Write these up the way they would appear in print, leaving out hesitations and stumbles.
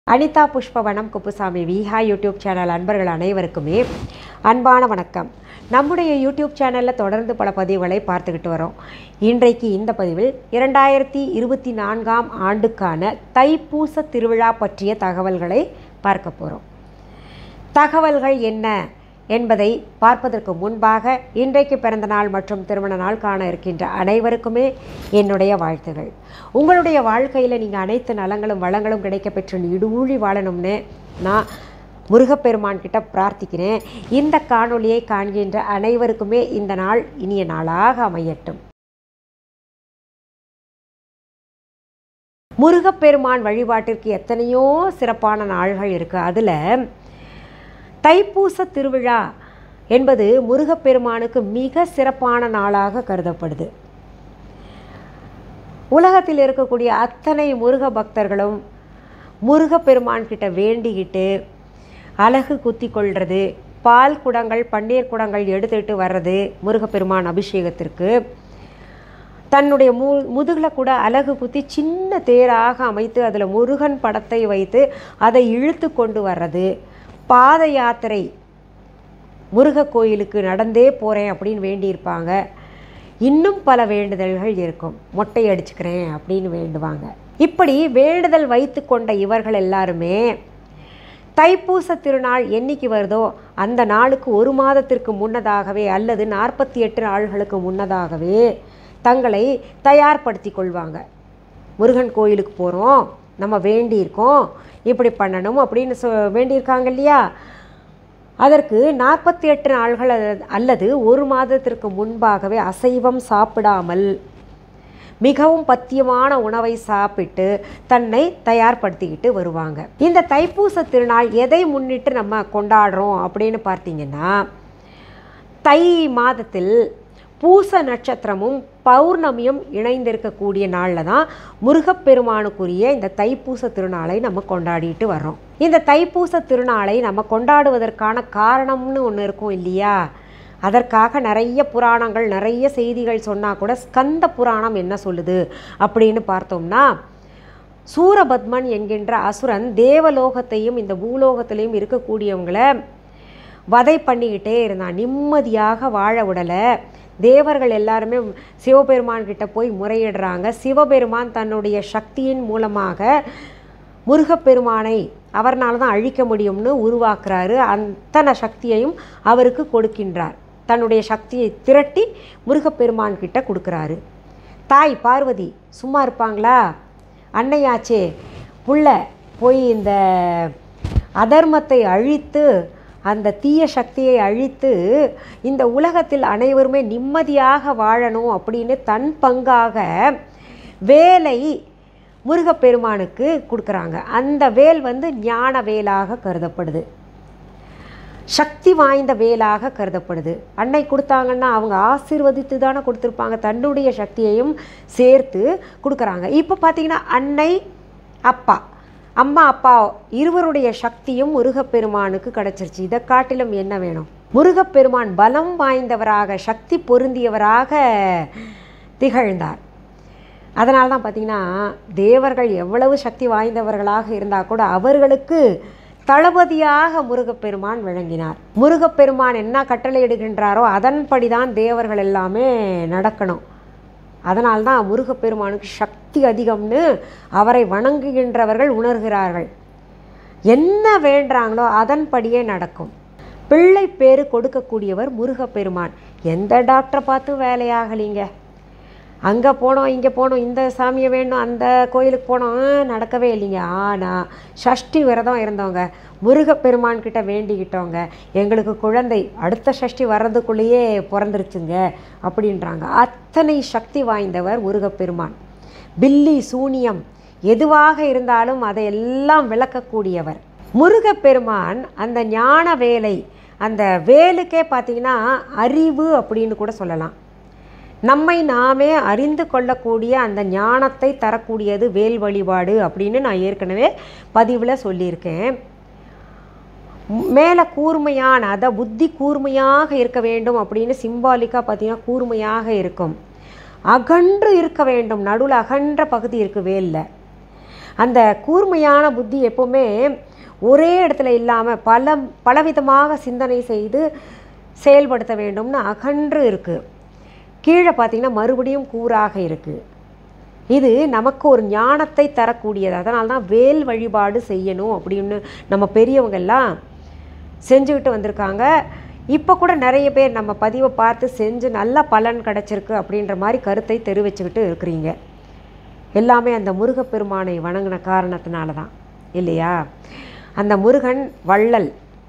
Anitha Pushpavanam Kuppusamy Viha YouTube channel அன்பர்கள் அனைவருக்குமே அன்பான வணக்கம். நம்முடைய யூடியூப் சேனலில் தொடர்ந்து பல பதிவுகளை பார்த்துக்கிட்டு வரோம். இன்றைக்கு இந்த பதிவில் 2024ஆம் ஆண்டுக்கான தைப்பூச திருவிழா பற்றிய தகவல்களை பார்க்க போகிறோம். தகவல்கள் என்ன என்பதை பார்ப்பதற்கு முன்பாக இன்றைக்கு பிறந்த நாள் மற்றும் திருமண நாள் காண இருக்கின்ற அனைவருக்குமே என்னுடைய வாழ்த்துகள். உங்களுடைய வாழ்க்கையில் நீங்கள் அனைத்து நலங்களும் வளங்களும் கிடைக்கப்பெற்று நீடூழி வாழணும்னு நான் முருகப்பெருமான் கிட்ட பிரார்த்திக்கிறேன். இந்த காணொளியை காண்கின்ற அனைவருக்குமே இந்த நாள் இனிய நாளாக அமையட்டும். முருகப்பெருமான் வழிபாட்டிற்கு எத்தனையோ சிறப்பான நாள்கள் இருக்குது. அதில் தைப்பூச திருவிழா என்பது முருகப்பெருமானுக்கு மிக சிறப்பான நாளாக கருதப்படுது. உலகத்தில் இருக்கக்கூடிய அத்தனை முருக பக்தர்களும் முருகப்பெருமான் கிட்ட வேண்டிக்கிட்டு அலகு குத்தி கொள்வது, பால் குடங்கள் பன்னீர் குடங்கள் எடுத்துகிட்டு வர்றது, முருகப்பெருமான் அபிஷேகத்திற்கு தன்னுடைய முதுகில் கூட அலகு குத்தி சின்ன தேராக அமைத்து அதில் முருகன் படத்தை வைத்து அதை இழுத்து கொண்டு வர்றது, பாத யாத்திரை முருக கோயிலுக்கு நடந்தே போகிறேன் அப்படின்னு வேண்டியிருப்பாங்க. இன்னும் பல வேண்டுதல்கள் இருக்கும். மொட்டை அடிச்சுக்கிறேன் அப்படின்னு வேண்டுவாங்க. இப்படி வேண்டுதல் வைத்து கொண்ட இவர்கள் எல்லாருமே தைப்பூச திருநாள் என்னைக்கு வருதோ அந்த நாளுக்கு ஒரு மாதத்திற்கு முன்னதாகவே அல்லது 48 நாள்களுக்கு முன்னதாகவே தங்களை தயார்படுத்தி கொள்வாங்க. முருகன் கோயிலுக்கு போகிறோம், நம்ம வேண்டியிருக்கோம், இப்படி பண்ணணும் அப்படின்னு வேண்டியிருக்காங்க இல்லையா, அதற்கு 48 நாள்கள் அல்லது ஒரு மாதத்திற்கு முன்பாகவே அசைவம் சாப்பிடாமல் மிகவும் பத்தியமான உணவை சாப்பிட்டு தன்னை தயார்படுத்திக்கிட்டு வருவாங்க. இந்த தைப்பூச திருநாள் எதை முன்னிட்டு நம்ம கொண்டாடுறோம் அப்படின்னு பார்த்தீங்கன்னா, தை மாதத்தில் பூச நட்சத்திரமும் பௌர்ணமியும் இணைந்திருக்கக்கூடிய நாளில் தான் முருகப்பெருமானுக்குரிய இந்த தைப்பூச திருநாளை நம்ம கொண்டாடிட்டு வர்றோம். இந்த தைப்பூச திருநாளை நம்ம கொண்டாடுவதற்கான காரணம்னு ஒன்று இருக்கும் இல்லையா, அதற்காக நிறைய புராணங்கள் நிறைய செய்திகள் சொன்னால் கூட ஸ்கந்த புராணம் என்ன சொல்லுது அப்படின்னு பார்த்தோம்னா, சூரபத்மன் என்கின்ற அசுரன் தேவலோகத்தையும் இந்த பூலோகத்திலையும் இருக்கக்கூடியவங்களை வதை பண்ணிக்கிட்டே இருந்தான். நிம்மதியாக வாழ விடலை. தேவர்கள் எல்லாருமே சிவபெருமான் கிட்ட போய் முறையிடுறாங்க. சிவபெருமான் தன்னுடைய சக்தியின் மூலமாக முருகப்பெருமானை அவர்னால தான் அழிக்க முடியும்னு உருவாக்குறாரு. அத்தனை சக்தியையும் அவருக்கு கொடுக்கின்றார். தன்னுடைய சக்தியை திரட்டி முருகப்பெருமான் கிட்ட கொடுக்குறாரு. தாய் பார்வதி சும்மா இருப்பாங்களா? அன்னையாச்சே புள்ள போய் இந்த அதர்மத்தை அழித்து அந்த தீய சக்தியை அழித்து இந்த உலகத்தில் அனைவருமே நிம்மதியாக வாழணும் அப்படின்னு தன் பங்காக வேலை முருகப்பெருமானுக்கு கொடுக்குறாங்க. அந்த வேல் ஞான வேலாக கருதப்படுது, சக்தி வாய்ந்த வேலாக கருதப்படுது. அன்னை கொடுத்தாங்கன்னா அவங்க ஆசீர்வதித்து தானே கொடுத்துருப்பாங்க, தன்னுடைய சக்தியையும் சேர்த்து கொடுக்குறாங்க. இப்போ பார்த்தீங்கன்னா அன்னை அப்பா அம்மா அப்பா இருவருடைய சக்தியும் முருகப்பெருமானுக்கு கிடச்சிருச்சு. இதை காட்டிலும் என்ன வேணும்? முருகப்பெருமான் பலம் வாய்ந்தவராக சக்தி பொருந்தியவராக திகழ்ந்தார். அதனால தான் பார்த்திங்கன்னா தேவர்கள் எவ்வளவு சக்தி வாய்ந்தவர்களாக இருந்தால் கூட அவர்களுக்கு தளபதியாக முருகப்பெருமான் விளங்கினார். முருகப்பெருமான் என்ன கட்டளை இடுகின்றாரோ அதன்படி தான் தேவர்கள் எல்லாமே நடக்கணும். அதனால்தான் முருகப்பெருமானுக்கு சக்தி அதிகம்னு அவரை வணங்குகின்றவர்கள் உணர்கிறார்கள். என்ன வேண்டாங்களோ அதன்படியே நடக்கும். பிள்ளை பேரு கொடுக்கக்கூடியவர் முருகப்பெருமான். எந்த டாக்டரை பார்த்து வேலையாகலிங்க. அங்கே போனோம், இங்கே போனோம், இந்த சாமியை வேணும், அந்த கோயிலுக்கு போனோம், நடக்கவே இல்லைங்க. ஆனால் சஷ்டி விரதம் இருந்தவங்க முருகப்பெருமான் கிட்ட வேண்டிக்கிட்டவங்க எங்களுக்கு குழந்தை அடுத்த சஷ்டி வர்றதுக்குள்ளேயே பிறந்துருச்சுங்க அப்படின்றாங்க. அத்தனை சக்தி வாய்ந்தவர் முருகப்பெருமான். பில்லி சூனியம் எதுவாக இருந்தாலும் அதையெல்லாம் விளக்கக்கூடியவர் முருகப்பெருமான். அந்த ஞான வேலை, அந்த வேலுக்கே பார்த்திங்கன்னா அறிவு அப்படின்னு கூட சொல்லலாம். நம்மை நாமே அறிந்து கொள்ளக்கூடிய அந்த ஞானத்தை தரக்கூடியது வேல் வழிபாடு அப்படின்னு நான் ஏற்கனவே பதிவில் சொல்லியிருக்கேன். மேலே கூர்மையான அதை புத்தி கூர்மையாக இருக்க வேண்டும் அப்படின்னு சிம்பாலிக்காக பார்த்திங்கன்னா கூர்மையாக இருக்கும். அகன்று இருக்க வேண்டும், நடுவில் அகன்ற பகுதி இருக்குது வேலில். அந்த கூர்மையான புத்தி எப்போவுமே ஒரே இடத்துல இல்லாமல் பலவிதமாக சிந்தனை செய்து செயல்படுத்த வேண்டும்னு அகன்று இருக்குது. கீழே பார்த்திங்கன்னா மறுபடியும் கூறாக இருக்குது. இது நமக்கு ஒரு ஞானத்தை தரக்கூடியது. அதனால தான் வேல் வழிபாடு செய்யணும் அப்படின்னு நம்ம பெரியவங்கெல்லாம் செஞ்சுக்கிட்டு வந்திருக்காங்க. இப்போ கூட நிறைய பேர் நம்ம பதிவை பார்த்து செஞ்சு நல்ல பலன் கிடச்சிருக்கு அப்படின்ற மாதிரி கருத்தை தெரிவிச்சுக்கிட்டு இருக்கிறீங்க. எல்லாமே அந்த முருகப்பெருமானை வணங்கின காரணத்தினால தான் இல்லையா? அந்த முருகன் வள்ளல்,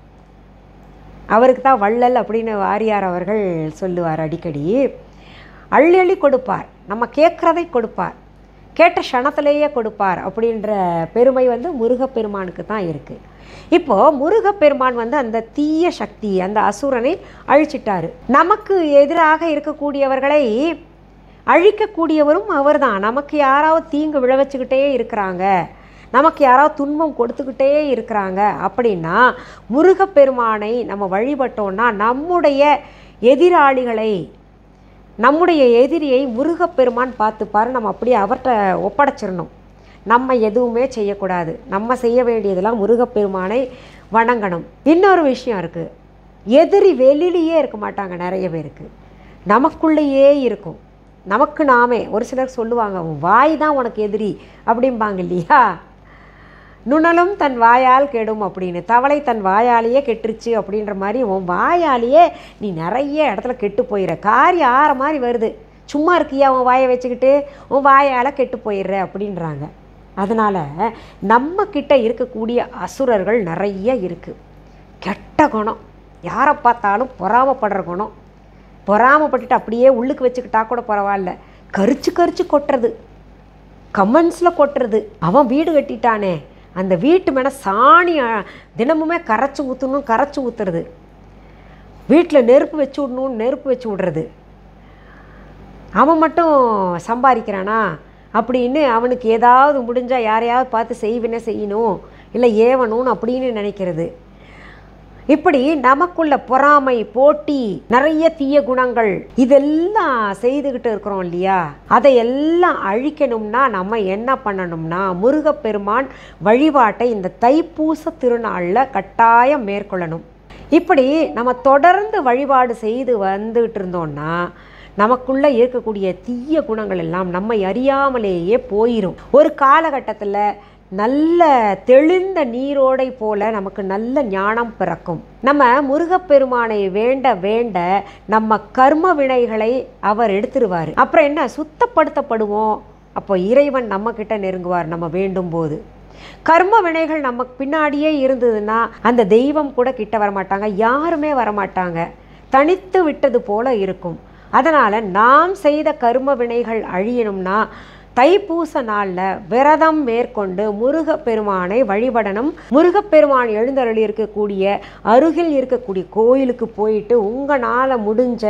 அவருக்கு தான் வள்ளல் அப்படின்னு வாரியார் அவர்கள் சொல்லுவார் அடிக்கடி. அள்ளி அள்ளி கொடுப்பார், நம்ம கேட்குறதை கொடுப்பார், கேட்ட க்ஷணத்திலேயே கொடுப்பார் அப்படின்ற பெருமை வந்து முருகப்பெருமானுக்கு தான் இருக்குது. இப்போது முருகப்பெருமான் வந்து அந்த தீய சக்தி, அந்த அசுரனை அழிச்சிட்டாரு. நமக்கு எதிராக இருக்கக்கூடியவர்களை அழிக்கக்கூடியவரும் அவர் தான். நமக்கு யாராவது தீங்கு விளைவிச்சுக்கிட்டே இருக்கிறாங்க, நமக்கு யாராவது துன்பம் கொடுத்துக்கிட்டே இருக்கிறாங்க அப்படின்னா முருகப்பெருமானை நம்ம வழிபட்டோன்னா நம்முடைய எதிராளிகளை, நம்முடைய எதிரியை முருகப்பெருமான் பார்த்துப்பாரு. நம்ம அப்படியே அவர்கிட்ட ஒப்படைச்சிடணும். நம்ம எதுவுமே செய்யக்கூடாது. நம்ம செய்ய வேண்டியதெல்லாம் முருகப்பெருமானை வணங்கணும். இன்னொரு விஷயம் இருக்குது, எதிரி வெளியிலேயே இருக்க மாட்டாங்க. நிறைய பேருக்கு நமக்குள்ளேயே இருக்கும். நமக்கு நாமே ஒரு சிலர் சொல்லுவாங்க, வாய் தான் உனக்கு எதிரி அப்படிம்பாங்க இல்லையா? நுணலும் தன் வாயால் கெடும் அப்படின்னு. தவளை தன் வாயாலேயே கெட்டுருச்சு அப்படின்ற மாதிரி உன் வாயாலேயே நீ நிறைய இடத்துல கெட்டு போயிடுற. காரியம் ஆற மாதிரி வருது, சும்மா இருக்கியா உன் வாயை வச்சுக்கிட்டு, உன் வாயால் கெட்டு போயிடுற அப்படின்றாங்க. அதனால் நம்மக்கிட்ட இருக்கக்கூடிய அசுரர்கள் நிறைய இருக்குது. கெட்ட குணம், யாரை பார்த்தாலும் பொறாமப்படுற குணம். பொறாமப்பட்டுட்டு அப்படியே உள்ளுக்கு வச்சுக்கிட்டா கூட பரவாயில்ல, கரிச்சு கொட்டுறது, கமெண்ட்ஸில் கொட்டுறது. அவன் வீடு கட்டிட்டானே, அந்த வீட்டு மேலே சாணி தினமுமே கரைச்சி ஊற்றுறது, வீட்டில் நெருப்பு வச்சு விடணும்னு நெருப்பு வச்சு விடுறது. அவன் மட்டும் சம்பாதிக்கிறானா அப்படின்னு அவனுக்கு ஏதாவது முடிஞ்சால் யாரையாவது பார்த்து செய்வினை செய்யணும், இல்லை ஏவணும்னு அப்படின்னு நினைக்கிறது. இப்படி நமக்குள்ள பொறாமை, போட்டி, நிறைய தீய குணங்கள் இதெல்லாம் செய்துக்கிட்டு இருக்கிறோம் இல்லையா? அதையெல்லாம் அழிக்கணும்னா நம்ம என்ன பண்ணணும்னா முருகப்பெருமான் வழிபாட்டை இந்த தைப்பூச திருநாளில் கட்டாயம் மேற்கொள்ளணும். இப்படி நம்ம தொடர்ந்து வழிபாடு செய்து வந்துகிட்டு இருந்தோம்னா நமக்குள்ளே இருக்கக்கூடிய தீய குணங்கள் எல்லாம் நம்மை அறியாமலேயே போயிடும். ஒரு காலகட்டத்தில் நல்ல தெளிந்த நீரோடை போல நமக்கு நல்ல ஞானம் பிறக்கும். நம்ம முருகப்பெருமானை வேண்ட வேண்ட நம்ம கர்ம வினைகளை அவர் எடுத்துருவார். அப்புறம் என்ன, சுத்தப்படுத்தப்படுவோம். அப்போ இறைவன் நம்மக்கிட்ட நெருங்குவார் நம்ம வேண்டும் போது. கர்ம வினைகள் நமக்கு பின்னாடியே இருந்ததுன்னா அந்த தெய்வம் கூட கிட்ட வரமாட்டாங்க, யாருமே வரமாட்டாங்க, தனித்து விட்டது போல இருக்கும். அதனால் நாம் செய்த கர்ம வினைகள் அழியணும்னா தைப்பூச நாளில் விரதம் மேற்கொண்டு முருகப்பெருமானை வழிபடணும். முருகப்பெருமான் எழுந்தருளி இருக்கக்கூடிய அருகில் இருக்கக்கூடிய கோயிலுக்கு போயிட்டு உங்களால் முடிஞ்ச,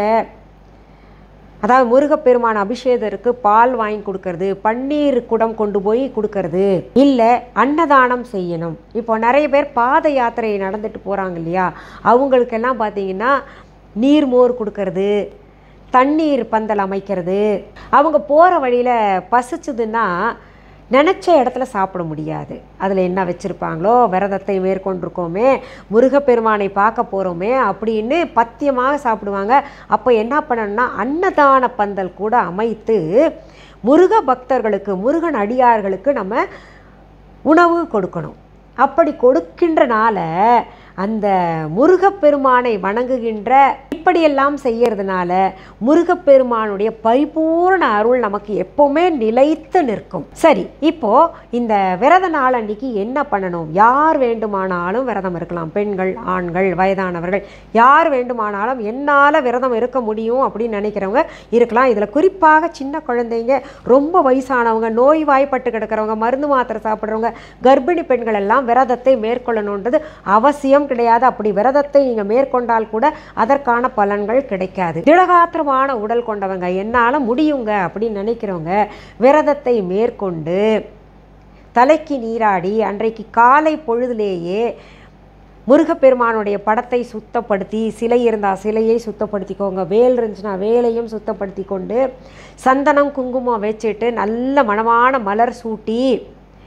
அதாவது முருகப்பெருமான் அபிஷேகருக்கு பால் வாங்கி கொடுக்கறது, பன்னீர் குடம் கொண்டு போய் கொடுக்கறது, இல்லை அன்னதானம் செய்யணும். இப்போ நிறைய பேர் பாத யாத்திரை நடந்துட்டு போகிறாங்க இல்லையா? அவங்களுக்கெல்லாம் பார்த்தீங்கன்னா நீர்மோர் கொடுக்கறது, தண்ணீர் பந்தல் அமைக்கிறது. அவங்க போகிற வழியில் பசிச்சுதுன்னா நினச்ச இடத்துல சாப்பிட முடியாது. அதில் என்ன வச்சுருப்பாங்களோ, விரதத்தை மேற்கொண்டிருக்கோமே, முருகப்பெருமானை பார்க்க போகிறோமே அப்படின்னு பத்தியமாக சாப்பிடுவாங்க. அப்போ என்ன பண்ணணும்னா அன்னதான பந்தல் கூட அமைத்து முருக பக்தர்களுக்கு, முருகன் அடியார்களுக்கு நம்ம உணவு கொடுக்கணும். அப்படி கொடுக்கின்றனால அந்த முருகப்பெருமானை வணங்குகின்ற இப்படியெல்லாம் செய்யறதுனால முருகப்பெருமானுடைய பரிபூர்ண அருள் நமக்கு எப்பவுமே நிலைத்து நிற்கும். சரி, இப்போ இந்த விரத நாள் அன்னைக்கு என்ன பண்ணணும்? யார் வேண்டுமானாலும் விரதம் இருக்கலாம். பெண்கள், ஆண்கள், வயதானவர்கள், யார் வேண்டுமானாலும் என்னால் விரதம் இருக்க முடியும் அப்படின்னு நினைக்கிறவங்க இருக்கலாம். இதில் குறிப்பாக சின்ன குழந்தைங்க, ரொம்ப வயசானவங்க, நோய் வாய்ப்பட்டு கிடக்கிறவங்க, மருந்து மாத்திரை சாப்பிட்றவங்க, கர்ப்பிணி பெண்கள் எல்லாம் விரதத்தை மேற்கொள்ளணுன்றது அவசியம் கிடையாது. அப்படி விரதத்தை நீங்க மேற்கொண்டால் கூட அதற்கான பலன்கள் கிடைக்காது. திடகாத்திரமான உடல் கொண்டவங்க, என்னால முடியுங்க அப்படின்னு நினைக்கிறவங்க விரதத்தை மேற்கொண்டு தலைக்கு நீராடி அன்றைக்கு காலை பொழுதிலேயே முருகப்பெருமானுடைய படத்தை சுத்தப்படுத்தி, சிலை இருந்தால் சிலையை சுத்தப்படுத்திக்கோங்க, வேல் இருந்துச்சுன்னா வேலையும் சுத்தப்படுத்தி கொண்டு சந்தனம் குங்குமம் வச்சுட்டு நல்ல மணமான மலர் சூட்டி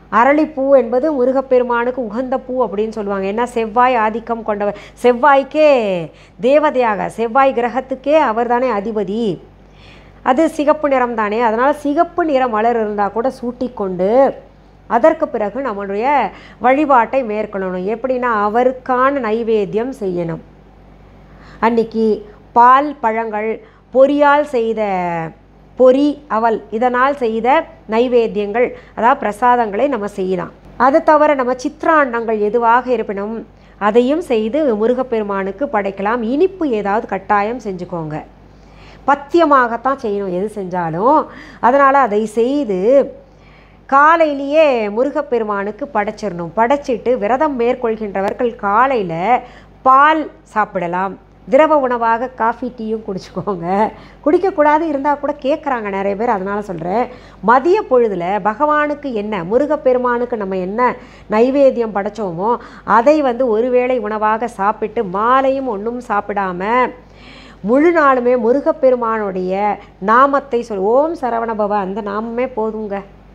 அரளிப்பூ என்பது முருகப்பெருமானுக்கு உகந்த பூ அப்படின்னு சொல்லுவாங்க. ஏன்னா செவ்வாய் ஆதிக்கம் கொண்டவர், செவ்வாய்க்கே தேவதையாக, செவ்வாய் கிரகத்துக்கே அவர் தானே அதிபதி. அது சிகப்பு நிறம் தானே, அதனால் சிகப்பு நிற மலர் இருந்தால் கூட சூட்டிக்கொண்டு அதற்கு பிறகு நம்முடைய வழிபாட்டை மேற்கொள்ளணும். எப்படின்னா அவருக்கான நைவேத்தியம் செய்யணும். அன்னைக்கு பால் பழங்கள் பொரியால் செய்த பொரி அவல் இதனால் செய்த நைவேத்தியங்கள், அதாவது பிரசாதங்களை நம்ம செய்யலாம். அது தவிர நம்ம சித்திராண்டங்கள் எதுவாக இருப்பினும் அதையும் செய்து முருகப்பெருமானுக்கு படைக்கலாம். இனிப்பு ஏதாவது கட்டாயம் செஞ்சுக்கோங்க. பத்தியமாகத்தான் செய்யணும் எது செஞ்சாலும். அதனால் அதை செய்து காலையிலேயே முருகப்பெருமானுக்கு படைச்சிடணும். படைச்சிட்டு விரதம் மேற்கொள்கின்றவர்கள் காலையில் பால் சாப்பிடலாம். திரவ உணவாக காஃபி டீயும் குடிச்சுக்கோங்க. குடிக்கக்கூடாது இருந்தால் கூட கேட்குறாங்க நிறைய பேர், அதனால் சொல்கிறேன். மதிய பொழுதில் பகவானுக்கு என்ன, முருகப்பெருமானுக்கு நம்ம என்ன நைவேத்தியம் படைச்சோமோ அதை ஒருவேளை உணவாக சாப்பிட்டு மாலையும் ஒன்றும் சாப்பிடாம முழு நாளுமே முருகப்பெருமானுடைய நாமத்தை ஓம் சரவணபவ அந்த நாமமே போதுங்க.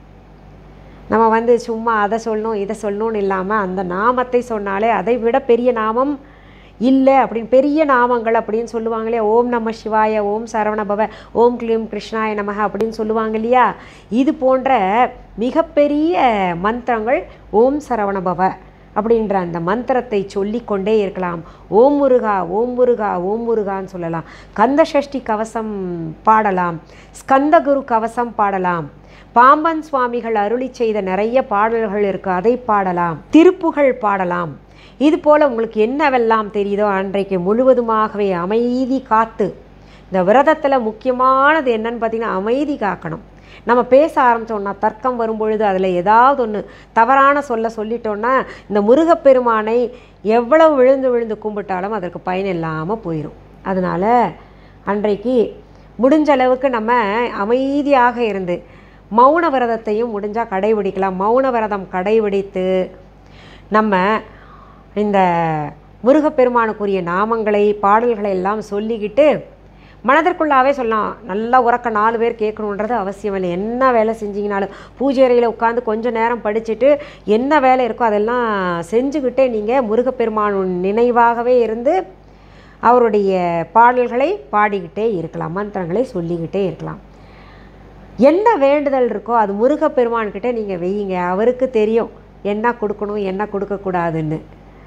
நம்ம சும்மா அதை சொல்லணும் இதை சொல்லணும்னு இல்லாமல் அந்த நாமத்தை சொன்னாலே அதை விட பெரிய நாமம் இல்லை அப்படின்னு, பெரிய நாமங்கள் அப்படின்னு சொல்லுவாங்க இல்லையா. ஓம் நம சிவாய, ஓம் சரவணபவ, ஓம் க்ளீம் கிருஷ்ணாய நமக அப்படின்னு சொல்லுவாங்க இல்லையா. இது போன்ற மிகப்பெரிய மந்திரங்கள் ஓம் சரவணபவ அப்படின்ற அந்த மந்திரத்தை சொல்லிக்கொண்டே இருக்கலாம். ஓம் முருகா, ஓம் முருகா, ஓம் முருகான்னு சொல்லலாம். கந்த சஷ்டி கவசம் பாடலாம், ஸ்கந்தகுரு கவசம் பாடலாம். பாம்பன் சுவாமிகள் அருளி செய்த நிறைய பாடல்கள் இருக்குது, அதை பாடலாம். திருப்புகழ் பாடலாம். இது போல் உங்களுக்கு என்னவெல்லாம் தெரியுதோ அன்றைக்கு முழுவதுமாகவே அமைதி காத்து, இந்த விரதத்தில் முக்கியமானது என்னன்னு பார்த்திங்கன்னா அமைதி காக்கணும். நம்ம பேச ஆரம்பித்தோன்னா தர்க்கம் வரும்பொழுது அதில் ஏதாவது ஒன்று தவறான சொல்லிட்டோன்னா இந்த முருகப்பெருமானை எவ்வளவு விழுந்து விழுந்து கும்பிட்டாலும் அதற்கு பயன் இல்லாமல் போயிடும். அதனால் அன்றைக்கு முடிஞ்ச அளவுக்கு நம்ம அமைதியாக இருந்து மௌன விரதத்தையும் முடிஞ்சால் கடைபிடிக்கலாம். மௌன விரதம் கடைபிடித்து நம்ம இந்த முருகப்பெருமானுக்குரிய நாமங்களை பாடல்களை எல்லாம் சொல்லிக்கிட்டு மனதிற்குள்ளாவே சொல்லலாம். நல்லா உறக்க 4 பேர் கேட்கணுன்றது அவசியம் இல்லை. என்ன வேலை செஞ்சிங்கனாலும் பூஜை அறையில் உட்காந்து கொஞ்சம் நேரம் படிச்சுட்டு என்ன வேலை இருக்கோ அதெல்லாம் செஞ்சுக்கிட்டே நீங்கள் முருகப்பெருமான் நினைவாகவே இருந்து அவருடைய பாடல்களை பாடிக்கிட்டே இருக்கலாம், மந்திரங்களை சொல்லிக்கிட்டே இருக்கலாம். என்ன வேண்டுதல் இருக்கோ அது முருகப்பெருமான்கிட்ட நீங்கள் வையுங்க. அவருக்கு தெரியும் என்ன கொடுக்கணும் என்ன கொடுக்கக்கூடாதுன்னு.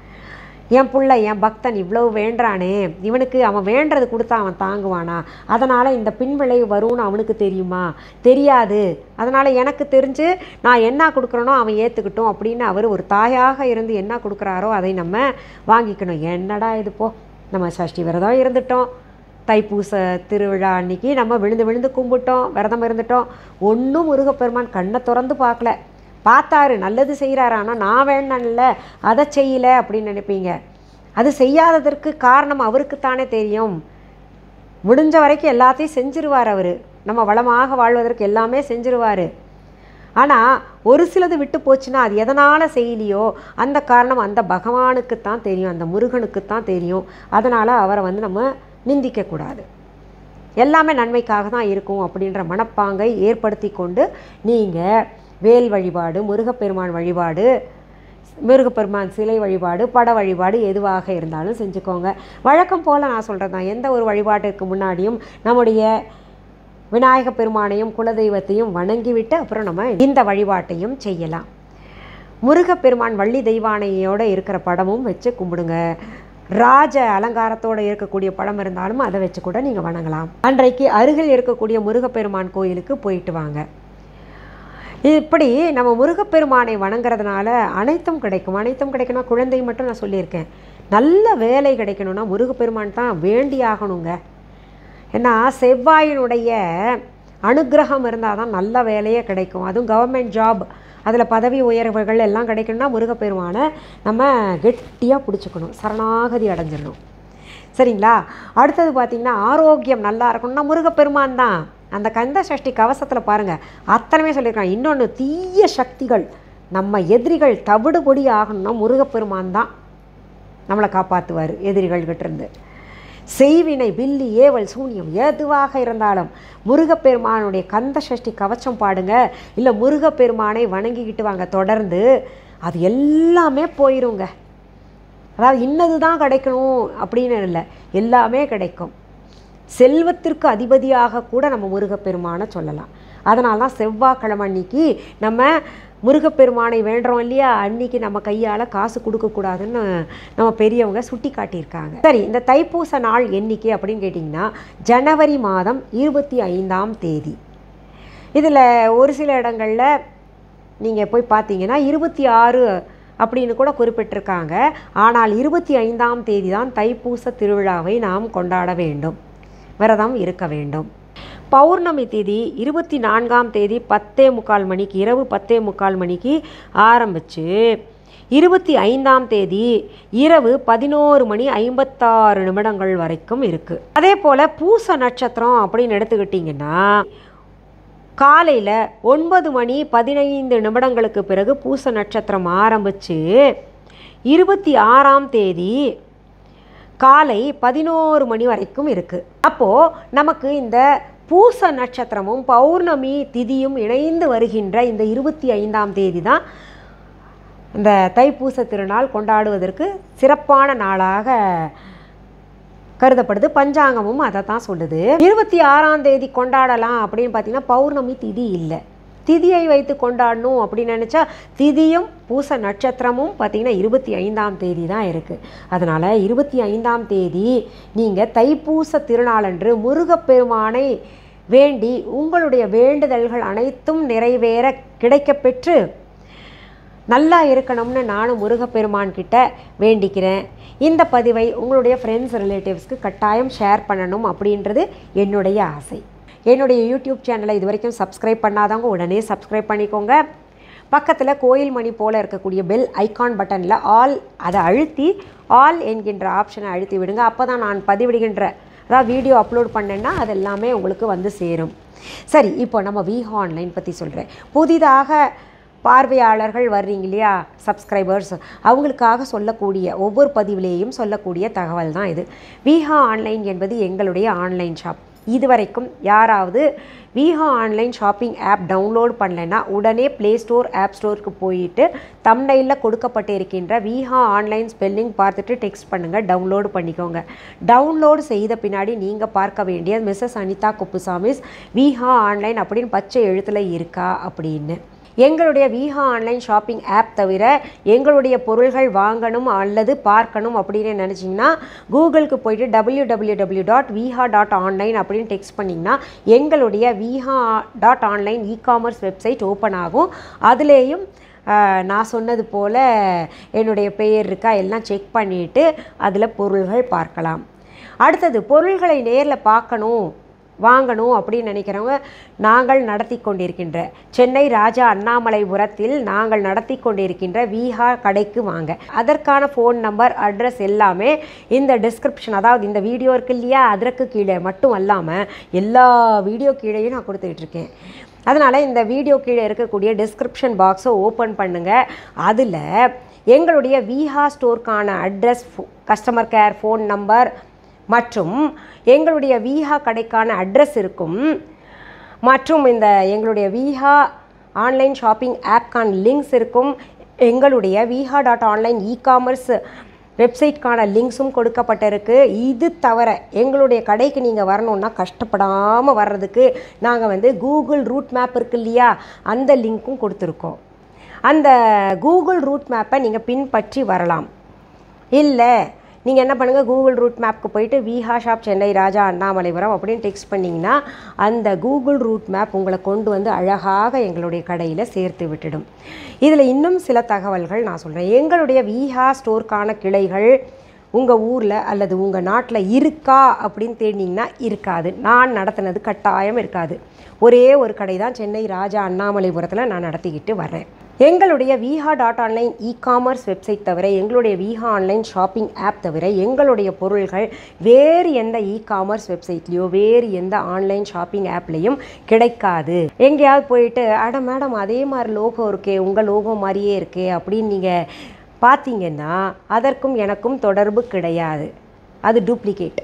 என் பிள்ளை என் பக்தன் இவ்வளவு வேண்டானே, இவனுக்கு அவன் வேண்டது கொடுத்தா அவன் தாங்குவானா, அதனால் இந்த பின்விளைவு வரும்னு அவனுக்கு தெரியுமா, தெரியாது. அதனால் எனக்கு தெரிஞ்சு நான் என்ன கொடுக்குறேனோ அவன் ஏற்றுக்கிட்டோம் அப்படின்னு அவர் ஒரு தாயாக இருந்து என்ன கொடுக்குறாரோ அதை நம்ம வாங்கிக்கணும். என்னடா இது போ, நம்ம சஷ்டி விரதம் இருந்துட்டோம், தைப்பூச திருவிழா அன்னைக்கு நம்ம விழுந்து விழுந்து கும்பிட்டோம், விரதம் இருந்துட்டோம், ஒன்றும் முருகப்பெருமான் கண்ணை திறந்து பார்க்கல. பார்த்தாரு, நல்லது செய்கிறாரு, ஆனால் நான் வேணான்ல அதை செய்யலை அப்படின்னு நினைப்பீங்க. அது செய்யாததற்கு காரணம் அவருக்குத்தானே தெரியும். முடிஞ்ச வரைக்கும் எல்லாத்தையும் செஞ்சிருவார் அவர், நம்ம வளமாக வாழ்வதற்கு எல்லாமே செஞ்சிருவார். ஆனால் ஒரு சிலது விட்டு போச்சுன்னா அது எதனால் செய்யலையோ அந்த காரணம் அந்த பகவானுக்குத்தான் தெரியும், அந்த முருகனுக்குத்தான் தெரியும். அதனால் அவரை நம்ம நிந்திக்கக்கூடாது. எல்லாமே நன்மைக்காக தான் இருக்கும் அப்படின்ற மனப்பாங்கை ஏற்படுத்தி கொண்டு நீங்கள் வேல் வழிபாடு, முருகப்பெருமான் வழிபாடு, முருகப்பெருமான் சிலை வழிபாடு, பட வழிபாடு எதுவாக இருந்தாலும் செஞ்சுக்கோங்க. வழக்கம் போல் நான் சொல்கிறது தான், எந்த ஒரு வழிபாட்டிற்கு முன்னாடியும் நம்முடைய விநாயக பெருமானையும் குலதெய்வத்தையும் வணங்கிவிட்டு அப்புறம் நம்ம இந்த வழிபாட்டையும் செய்யலாம். முருகப்பெருமான் வள்ளி தெய்வானையோடு இருக்கிற படமும் வச்சு கும்பிடுங்க. ராஜ அலங்காரத்தோடு இருக்கக்கூடிய படம் இருந்தாலும் அதை வச்சு கூட நீங்கள் வணங்கலாம். அன்றைக்கு அருகில் இருக்கக்கூடிய முருகப்பெருமான் கோயிலுக்கு போயிட்டு வாங்க. இப்படி நம்ம முருகப்பெருமானை வணங்குறதுனால அனைத்தும் கிடைக்கும். அனைத்தும் கிடைக்கணும், குழந்தை மட்டும் நான் சொல்லியிருக்கேன். நல்ல வேலை கிடைக்கணும்னா முருகப்பெருமான் தான் வேண்டியாகணுங்க. ஏன்னா செவ்வாயினுடைய அனுகிரகம் இருந்தால் தான் நல்ல வேலையே கிடைக்கும். அதுவும் கவர்மெண்ட் ஜாப், அதில் பதவி உயர்வுகள் எல்லாம் கிடைக்கணும்னா முருகப்பெருமானை நம்ம கெட்டியாக பிடிச்சிக்கணும், சரணாகதி அடைஞ்சிடணும். சரிங்களா? அடுத்தது பார்த்திங்கன்னா ஆரோக்கியம் நல்லா இருக்கணும்னா முருகப்பெருமான் தான். அந்த கந்த சஷ்டி கவசத்தில் பாருங்கள் அத்தனையுமே சொல்லியிருக்காங்க. இன்னொன்று, தீய சக்திகள் நம்ம எதிரிகள் தவிடுபொடி ஆகணும்னா முருகப்பெருமான் தான் நம்மளை காப்பாற்றுவார் எதிரிகள்கிட்டேருந்து. செய்வினை, பில்லி, ஏவல், சூனியம் எதுவாக இருந்தாலும் முருகப்பெருமானுடைய கந்த சஷ்டி கவச்சம் பாடுங்க, இல்லை முருகப்பெருமானை வணங்கிக்கிட்டு வாங்க தொடர்ந்து, அது எல்லாமே போயிருங்க. அதாவது இன்னது தான் கிடைக்கணும் அப்படின்னு இல்லை, எல்லாமே கிடைக்கும். செல்வத்திற்கு அதிபதியாக கூட நம்ம முருகப்பெருமானை சொல்லலாம். அதனால தான் செவ்வாய்க்கிழமை அன்னைக்கு நம்ம முருகப்பெருமானை வேண்டுறோம் இல்லையா, அன்னைக்கு நம்ம கையால் காசு கொடுக்கக்கூடாதுன்னு நம்ம பெரியவங்க சுட்டி காட்டியிருக்காங்க. சரி, இந்த தைப்பூச நாள் என்னைக்கு அப்படின்னு கேட்டிங்கன்னா ஜனவரி மாதம் 25ஆம் தேதி. இதில் ஒரு சில இடங்களில் நீங்கள் போய் பார்த்தீங்கன்னா 26 அப்படின்னு கூட குறிப்பிட்டிருக்காங்க. ஆனால் 25ஆம் தேதி தான் தைப்பூச திருவிழாவை நாம் கொண்டாட வேண்டும், விரதம் இருக்க வேண்டும். பௌர்ணமி தேதி 24ஆம் தேதி 10:45 மணிக்கு, இரவு 10:45 மணிக்கு ஆரம்பித்து 25ஆம் தேதி இரவு 11:56 வரைக்கும் இருக்குது. அதே போல் பூச நட்சத்திரம் அப்படின்னு எடுத்துக்கிட்டிங்கன்னா காலையில் 9:15 பிறகு பூச நட்சத்திரம் ஆரம்பித்து 26ஆம் தேதி காலை 11 மணி வரைக்கும் இருக்குது. அப்போது நமக்கு இந்த பூச நட்சத்திரமும் பௌர்ணமி திதியும் இணைந்து வருகின்ற இந்த 25ஆம் தேதி தான் இந்த தைப்பூச திருநாள் கொண்டாடுவதற்கு சிறப்பான நாளாக கருதப்படுது. பஞ்சாங்கமும் அதை தான் சொல்லுது. 26ஆம் தேதி கொண்டாடலாம் அப்படின்னு பார்த்தீங்கன்னா பௌர்ணமி திதி இல்லை. திதியை வைத்து கொண்டாடணும் அப்படின்னு நினச்சா திதியும் பூச நட்சத்திரமும் பார்த்திங்கன்னா 25ஆம் தேதி தான் இருக்குது. அதனால் 25ஆம் தேதி நீங்கள் தைப்பூச திருநாளன்று முருகப்பெருமானை வேண்டி உங்களுடைய வேண்டுதல்கள் அனைத்தும் நிறைவேற கிடைக்கப்பெற்று நல்லா இருக்கணும்னு நானும் முருகப்பெருமான் கிட்ட வேண்டிக்கிறேன். இந்த பதிவை உங்களுடைய ஃப்ரெண்ட்ஸ் ரிலேட்டிவ்ஸ்க்கு கட்டாயம் ஷேர் பண்ணணும் அப்படின்றது என்னுடைய ஆசை. என்னுடைய யூடியூப் சேனலை இது வரைக்கும் சப்ஸ்கிரைப் பண்ணாதவங்க உடனே சப்ஸ்கிரைப் பண்ணிக்கோங்க. பக்கத்தில் கோயில் மணி போல் இருக்கக்கூடிய பெல் ஐகான் பட்டனில் ஆல் அதை அழுத்தி ஆல் என்கின்ற ஆப்ஷனை அழுத்தி விடுங்க. அப்போ தான் நான் பதிவிடுகின்ற அதாவது வீடியோ அப்லோட் பண்ணேன்னா அது எல்லாமே உங்களுக்கு வந்து சேரும். சரி, இப்போ நம்ம விஹா ஆன்லைன் பற்றி சொல்கிறேன். புதிதாக பார்வையாளர்கள் வர்றீங்க இல்லையா, சப்ஸ்கிரைபர்ஸ், அவங்களுக்காக சொல்லக்கூடிய ஒவ்வொரு பதிவிலேயும் சொல்லக்கூடிய தகவல் தான் இது. விஹா ஆன்லைன் என்பது எங்களுடைய ஆன்லைன் ஷாப். இதுவரைக்கும் யாராவது Viha online shopping app download பண்ணலைன்னா உடனே ப்ளே ஸ்டோர் ஆப் ஸ்டோருக்கு போயிட்டு தம்ப்நெயிலில் கொடுக்கப்பட்டு இருக்கின்ற விஹா ஆன்லைன் ஸ்பெல்லிங் பார்த்துட்டு டெக்ஸ்ட் பண்ணுங்கள், டவுன்லோடு பண்ணிக்கோங்க. டவுன்லோடு செய்த பின்னாடி நீங்கள் பார்க்க வேண்டிய மிஸ்ஸஸ் அனிதா குப்புசாமிஸ் விஹா ஆன்லைன் அப்படின்னு பச்சை எழுத்தில் இருக்கா அப்படின்னு. எங்களுடைய விஹா ஆன்லைன் ஷாப்பிங் ஆப் தவிர எங்களுடைய பொருள்கள் வாங்கணும் அல்லது பார்க்கணும் அப்படின்னு நினச்சிங்கன்னா கூகுளுக்கு போய்ட்டு www.viha.online அப்படின்னு டெக்ஸ்ட் பண்ணிங்கன்னா எங்களுடைய viha.online இ-காமர்ஸ் வெப்சைட் ஓப்பன் ஆகும். அதுலேயும் நான் சொன்னது போல் என்னுடைய பெயர் இருக்கா எல்லாம் செக் பண்ணிவிட்டு அதில் பொருள்கள் பார்க்கலாம். அடுத்தது பொருள்களை நேரில் பார்க்கணும் வாங்கணும் அப்படின்னு நினைக்கிறவங்க நாங்கள் நடத்தி கொண்டிருக்கின்ற சென்னை ராஜா அண்ணாமலைபுரத்தில் நாங்கள் நடத்தி கொண்டிருக்கின்ற விஹா கடைக்கு வாங்க. அதற்கான ஃபோன் நம்பர், அட்ரஸ் எல்லாமே இந்த டிஸ்கிரிப்ஷன், அதாவது இந்த வீடியோ இருக்கு இல்லையா அதற்கு கீழே மட்டும் அல்லாமல் எல்லா வீடியோ கீழேயும் நான் கொடுத்துட்ருக்கேன். அதனால் இந்த வீடியோ கீழே இருக்கக்கூடிய டிஸ்கிரிப்ஷன் பாக்ஸை ஓப்பன் பண்ணுங்கள். அதில் எங்களுடைய விஹா ஸ்டோருக்கான address, customer care phone number மற்றும் எங்களுடைய விஹா கடைக்கான அட்ரஸ் இருக்கும். மற்றும் இந்த எங்களுடைய விஹா ஆன்லைன் ஷாப்பிங் ஆப்கான லிங்க்ஸ் இருக்கும். எங்களுடைய viha.online இ-காமர்ஸ் வெப்சைட்கான லிங்க்ஸும் கொடுக்கப்பட்டிருக்கு. இது தவிர எங்களுடைய கடைக்கு நீங்கள் வரணுன்னா கஷ்டப்படாமல் வர்றதுக்கு நாங்கள் கூகுள் ரூட் மேப் இருக்கு இல்லையா அந்த லிங்க்கும் கொடுத்துருக்கோம். அந்த கூகுள் ரூட் மேப்பை நீங்கள் பின்பற்றி வரலாம். இல்லை நீங்கள் என்ன பண்ணுங்கள், கூகுள் ரூட் மேப்க்கு போயிட்டு விஹா ஷாப் சென்னை ராஜா அண்ணாமலைபுரம் அப்படின்னு டெக்ஸ்ட் பண்ணிங்கன்னா அந்த கூகுள் ரூட் மேப் உங்களை கொண்டு வந்து அழகாக எங்களுடைய கடையில் சேர்த்து விட்டுடும். இதில் இன்னும் சில தகவல்கள் நான் சொல்கிறேன். எங்களுடைய விஹா ஸ்டோருக்கான கிளைகள் உங்கள் ஊரில் அல்லது உங்கள் நாட்டில் இருக்கா அப்படின்னு தேடினீங்கன்னா இருக்காது. நான் நடத்தினது கட்டாயம் இருக்காது. ஒரே ஒரு கடை தான் சென்னை ராஜா அண்ணாமலைபுரத்தில் நான் நடத்திக்கிட்டு வர்றேன். எங்களுடைய viha.online இ-காமர்ஸ் வெப்சைட் தவிர எங்களுடைய விஹா ஆன்லைன் ஷாப்பிங் ஆப் தவிர எங்களுடைய பொருள்கள் வேறு எந்த இ-காமர்ஸ் வெப்சைட்லேயோ வேறு எந்த ஆன்லைன் ஷாப்பிங் ஆப்லேயும் கிடைக்காது. எங்கேயாவது போயிட்டு அட மேடம் அதே மாதிரி லோகோ இருக்கே, உங்கள் லோகோ மாதிரியே இருக்கே அப்படின்னு நீங்கள் பார்த்தீங்கன்னா அதற்கும் எனக்கும் தொடர்பு கிடையாது. அது டூப்ளிகேட்.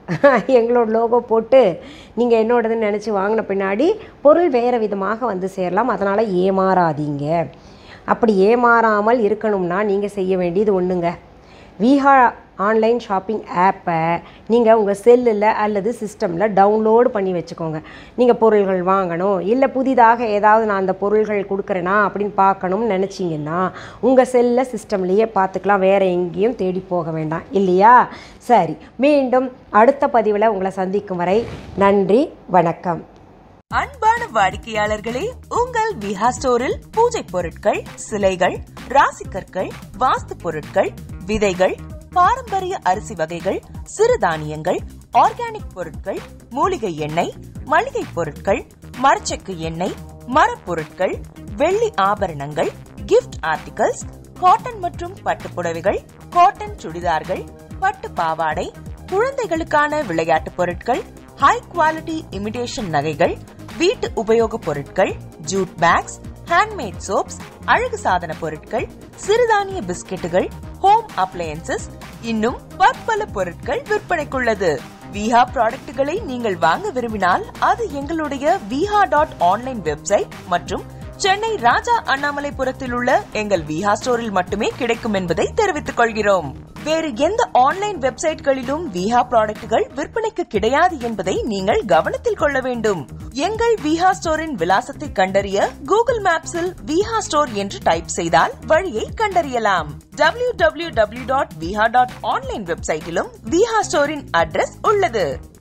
எங்களோட லோகோ போட்டு நீங்கள் என்னோடதுன்னு நினச்சி வாங்கின பின்னாடி பொருள் வேறு விதமாக வந்து சேரலாம். அதனால் ஏமாறாதீங்க. அப்படி ஏமாறாமல் இருக்கணும்னா நீங்கள் செய்ய வேண்டியது ஒன்றுங்க, விஹா ஆன்லைன் ஷாப்பிங் ஆப்பை நீங்கள் உங்கள் செல்லில் அல்லது சிஸ்டமில் டவுன்லோடு பண்ணி வச்சுக்கோங்க. நீங்கள் பொருள்கள் வாங்கணும், இல்லை புதிதாக ஏதாவது நான் அந்த பொருள்கள் கொடுக்குறேனா அப்படின்னு பார்க்கணும்னு நினச்சிங்கன்னா உங்கள் செல்லில் சிஸ்டம்லேயே பார்த்துக்கலாம், வேறு எங்கேயும் தேடி போக வேண்டாம் இல்லையா? சரி, மீண்டும் அடுத்த பதிவில் உங்களை சந்திக்கும் வரை நன்றி, வணக்கம். அன்பான வாடிக்கையாளர்களே, உங்கள் விஹா ஸ்டோரில் பூஜை பொருட்கள், சிலைகள், ராசிக்கற்கள், வாஸ்து பொருட்கள், விதைகள், பாரம்பரிய அரிசி வகைகள், சிறுதானியங்கள், ஆர்கானிக் பொருட்கள், மூலிகை எண்ணெய், மளிகை பொருட்கள், மரச்செக்கு எண்ணெய், மரப்பொருட்கள், வெள்ளி ஆபரணங்கள், கிஃப்ட் ஆர்டிகல்ஸ், காட்டன் மற்றும் பட்டு புடவைகள், காட்டன் சுடிதார்கள், பட்டு பாவாடை, குழந்தைகளுக்கான விளையாட்டு பொருட்கள், ஹை குவாலிட்டி இமிடேஷன் நகைகள், வீட்டு உபயோக பொருட்கள், ஜூட் பேக்ஸ், ஹேண்ட்மேட் சோப்ஸ், அழகு சாதன பொருட்கள், சிறுதானிய பிஸ்கெட்டுகள், ஹோம் அப்ளையன்சஸ், இன்னும் பற்பல பொருட்கள் விற்பனைக்குள்ளது. விஹா ப்ராடக்ட்களை நீங்கள் வாங்க விரும்பினால் அது எங்களுடைய viha.online வெப்சைட் மற்றும் சென்னை ராஜா அண்ணாமலைபுரத்தில் உள்ள எங்கள் விஹா ஸ்டோரில் மட்டுமே கிடைக்கும் என்பதை தெரிவித்துக் கொள்கிறோம். வேறு எந்த ஆன்லைன் வெப்சைட்களிலும் விஹா ப்ராடக்ட்கள் விற்பனைக்கு கிடையாது என்பதை நீங்கள் கவனத்தில் கொள்ள வேண்டும். எங்கள் விஹா ஸ்டோரின் விலாசத்தை கண்டறிய கூகுள் மேப்ஸில் விஹா ஸ்டோர் என்று டைப் செய்தால் வழியை கண்டறியலாம். www.viha.online வெப்சைட்டிலும் விஹா ஸ்டோரின் அட்ரஸ் உள்ளது.